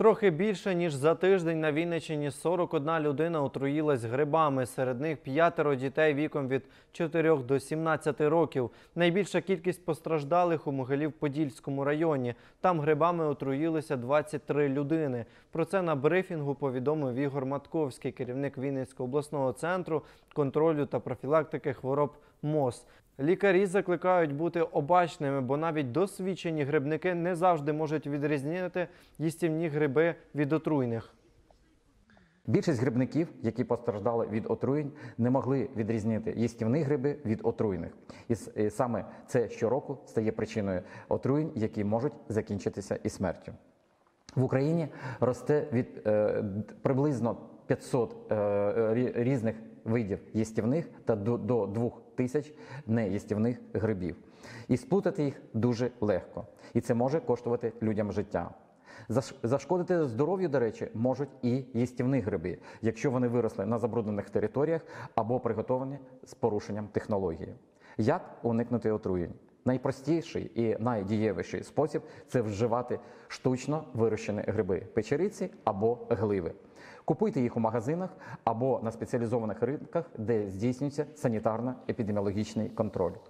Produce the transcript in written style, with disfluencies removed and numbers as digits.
Трохи більше, ніж за тиждень на Вінниччині 41 людина отруїлась грибами. Серед них 5 дітей віком від 4 до 17 років. Найбільша кількість постраждалих у Могилів-Подільському районі. Там грибами отруїлися 23 людини. Про це на брифінгу повідомив Ігор Матковський, керівник Вінницького обласного центру контролю та профілактики хвороб МОЗ. Лікарі закликають бути обачними, бо навіть досвідчені грибники не завжди можуть відрізняти їстівні гриби від отруйних. Більшість грибників, які постраждали від отруєнь, не могли відрізнити їстівні гриби від отруйних. І саме це щороку стає причиною отруєнь, які можуть закінчитися і смертю. В Україні росте від приблизно 500 різних видів їстівних та до 2000 неїстівних грибів. І сплутати їх дуже легко. І це може коштувати людям життя. Зашкодити здоров'ю, до речі, можуть і їстівні гриби, якщо вони виросли на забруднених територіях або приготовані з порушенням технології. Як уникнути отруєнь? Найпростіший і найдієвіший спосіб – це вживати штучно вирощені гриби – печериці або гливи. Купуйте їх у магазинах або на спеціалізованих ринках, де здійснюється санітарно-епідеміологічний контроль.